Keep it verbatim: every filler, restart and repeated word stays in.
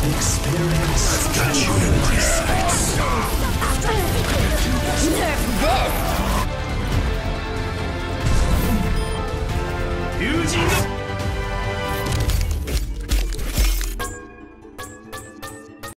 Experience. I've got you in my sights. Nerf this! Fusing.